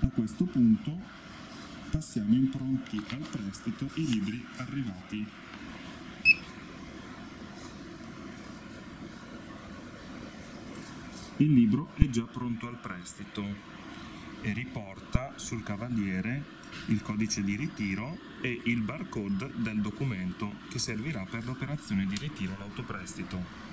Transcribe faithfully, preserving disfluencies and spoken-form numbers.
A questo punto passiamo in pronti al prestito i libri arrivati. Il libro è già pronto al prestito e riporta sul cavaliere il codice di ritiro e il barcode del documento che servirà per l'operazione di ritiro all'autoprestito.